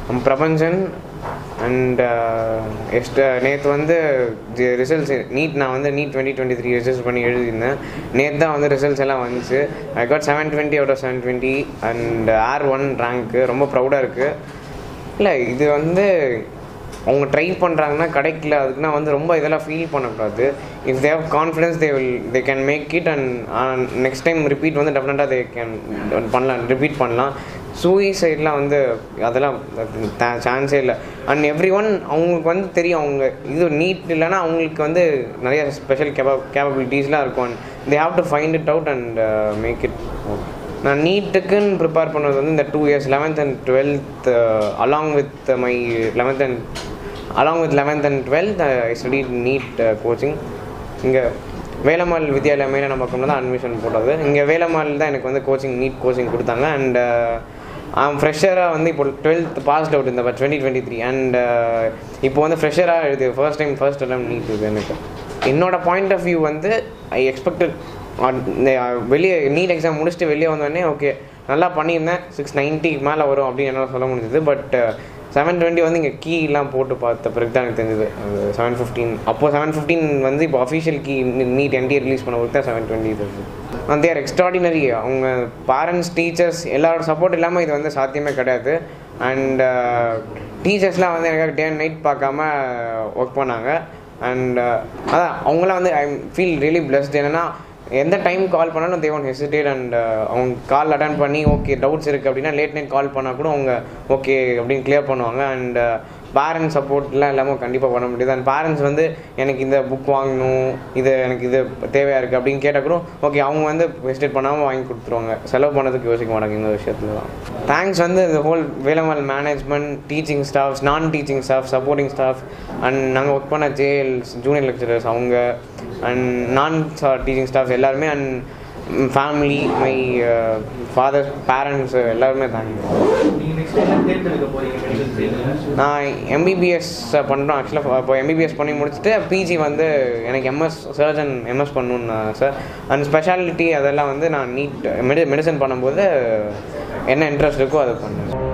Prapanchan and நேற்று வந்து results NEET நான் வந்து நீட் 2023 ரிஜிஸ்டர் பண்ணி எழுதியிருந்தேன். நேற்று தான் வந்து ரிசல்ட்ஸ் எல்லாம் வந்துச்சு. I got 720 out of 720 and R1 rank. ரொம்ப ப்ரௌடாக இருக்குது. இல்லை இது வந்து அவங்க ட்ரை பண்ணுறாங்கன்னா கிடைக்கல, அதுக்குன்னா வந்து ரொம்ப இதெல்லாம் ஃபீல் பண்ணக்கூடாது. If they have confidence they can make it and next time repeat வந்து டெஃபினட்டாக தே கேன் பண்ணலாம், ரிப்பீட் பண்ணலாம். சூசைட்லாம் வந்து அதெல்லாம் சான்ஸே இல்லை. அண்ட் எவ்ரி ஒன் அவங்களுக்கு வந்து தெரியும், அவங்க இது நீட் இல்லைன்னா அவங்களுக்கு வந்து நிறைய ஸ்பெஷல் கேப்பபிலிட்டிஸ்லாம் இருக்கும். And they have to find it out and make it. நான் நீட்டுக்குன்னு ப்ரிப்பேர் பண்ணது வந்து இந்த 2 years 11th and 12th along with 11th and 12th I studied NEET coaching. இங்கே வேலம்மாள் வித்யாலயா மேலே நம்ம பக்கம்ல தான் அட்மிஷன் போட்டது. இங்கே வேலம்மாள் தான் எனக்கு வந்து நீட் கோச்சிங் கொடுத்தாங்க. அண்ட் ஃப்ரெஷராக வந்து இப்போ 12th பாஸ்ட் அவுட் இந்த 2023 அண்ட் இப்போ வந்து ஃப்ரெஷராக எழுது ஃபர்ஸ்ட் டைம் நீட் இது. எனக்கு என்னோடய பாயிண்ட் ஆஃப் வியூ வந்து ஐ எக்ஸ்பெக்டட் வெளியே நீட் எக்ஸாம் முடிச்சுட்டு வெளியே வந்தோடனே ஓகே நல்லா பண்ணியிருந்தேன், 690 மேலே வரும் அப்படின்னு என்னால் சொல்ல முடிஞ்சது. பட் 720 வந்து இங்கே கீலாம் போட்டு பார்த்த பிறகு தான் எனக்கு தெரிஞ்சது 715. அப்போது 715 வந்து இப்போ official key NEET NTA release பண்ண பொறுத்து தான் 720 இருக்குது. And they're extraordinary. அவங்க பேரண்ட்ஸ் டீச்சர்ஸ் எல்லாரோட சப்போர்ட் இல்லாமல் இது வந்து சாத்தியமே கிடையாது. அண்ட் டீச்சர்ஸ்லாம் வந்து எனக்காக டே அண்ட் நைட் பார்க்காம ஒர்க் பண்ணாங்க. அண்ட் அதான் அவங்களாம் வந்து ஐ ஃபீல் ரியலி பிளஸ்ட். என்னென்னா எந்த டைம் கால் பண்ணாலும் தே ஒன்ட் ஹெசிடேட். அண்ட் அவங்க கால் அட்டன் பண்ணி ஓகே டவுட்ஸ் இருக்குது அப்படின்னா லேட் நைட் கால் பண்ணால் கூட அவங்க ஓகே அப்படின்னு கிளியர் பண்ணுவாங்க. அண்ட் பேரண்ட்ஸ் சப்போர்ட்லாம் இல்லாமல் கண்டிப்பாக பண்ண முடியாது. அண்ட் பேரண்ட்ஸ் வந்து எனக்கு இந்த புக் வாங்கணும், எனக்கு இது தேவையாக இருக்குது அப்படின்னு கேட்டால் கூட ஓகே அவங்க வந்து ஹெசிடேட் பண்ணாமல் வாங்கி கொடுத்துருவாங்க. செலவு பண்ணதுக்கு யோசிக்க மாட்டாங்க இந்த விஷயத்துல தான். தேங்க்ஸ் வந்து இந்த whole Velammal management, teaching staffs, non teaching staff, supporting staff and நாங்கள் ஒர்க் பண்ண ஜேஎல்ஸ், ஜூனியர் லெக்சரர்ஸ் அவங்க அண்ட் நான் டீச்சிங் ஸ்டாஃப்ஸ் எல்லாருமே and family, my father, parents எல்லாருமே தேங்க்யூ. நான் எம்பிபிஎஸ் பண்ணுறோம். ஆக்சுவலாக இப்போ எம்பிபிஎஸ் பண்ணி முடிச்சுட்டு பிஜி வந்து எனக்கு சர்ஜன் எம்எஸ் பண்ணணுன்னு சார். அண்ட் ஸ்பெஷாலிட்டி அதெல்லாம் வந்து நான் நீட் மெடிசன் பண்ணும்போது என்ன இன்ட்ரெஸ்ட் இருக்கோ அதை பண்ணேன்.